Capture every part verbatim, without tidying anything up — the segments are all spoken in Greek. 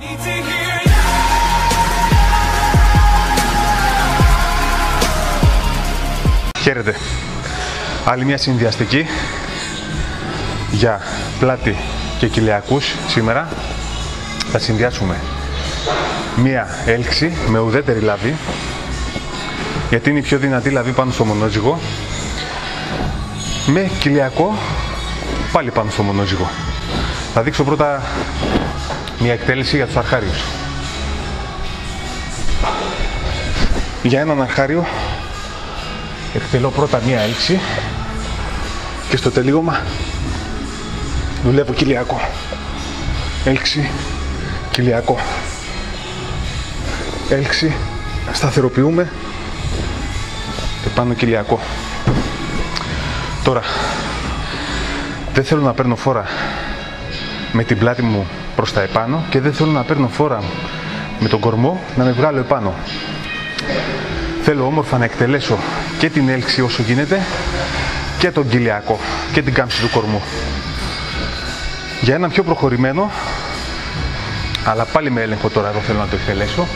Χαίρετε. Άλλη μια συνδυαστική για πλάτη και κοιλιακούς σήμερα. Θα συνδυάσουμε μία έλξη με ουδέτερη λαβή, γιατί είναι η πιο δυνατή λαβή πάνω στο μονόζυγο, με κοιλιακό πάλι πάνω στο μονόζυγο. Θα δείξω πρώτα μία εκτέλεση για τους αρχάριους. Για έναν αρχάριο εκτελώ πρώτα μία έλξη και στο τελείωμα δουλεύω κοιλιακό. Έλξη, κοιλιακό. Έλξη, σταθεροποιούμε, επάνω κοιλιακό. Τώρα, δεν θέλω να παίρνω φόρα με την πλάτη μου προς τα επάνω και δεν θέλω να παίρνω φόρα με τον κορμό να με βγάλω επάνω. Θέλω όμορφα να εκτελέσω και την έλξη όσο γίνεται και τον κοιλιακό και την κάμψη του κορμού. Για έναν πιο προχωρημένο, αλλά πάλι με έλεγχο τώρα εδώ θέλω να το εκτελέσω,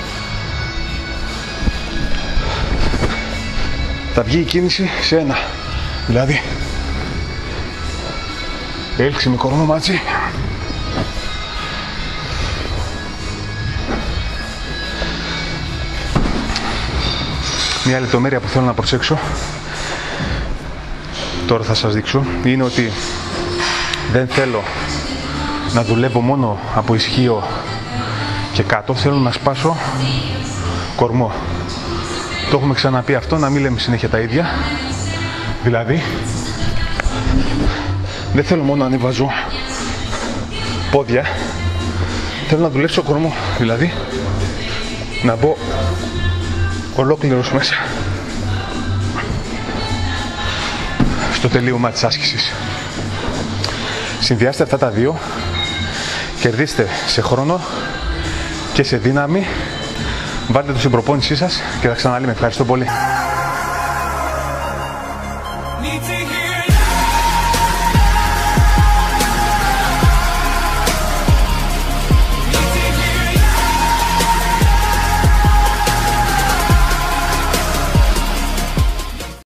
θα βγει η κίνηση σε ένα, δηλαδή έλξη με κορμό μαζί. Μια λεπτομέρεια που θέλω να προσέξω, τώρα θα σας δείξω, είναι ότι δεν θέλω να δουλεύω μόνο από ισχύο και κάτω, θέλω να σπάσω κορμό. Το έχουμε ξαναπεί αυτό, να μην λέμε συνέχεια τα ίδια. Δηλαδή, δεν θέλω μόνο να ανεβάζω πόδια, θέλω να δουλέψω κορμό. Δηλαδή, να μπω ολόκληρος μέσα στο τελείωμα της άσκησης. Συνδυάστε αυτά τα δύο, κερδίστε σε χρόνο και σε δύναμη, βάλτε το στην προπόνησή σας και θα ξαναλέμε. Ευχαριστώ πολύ.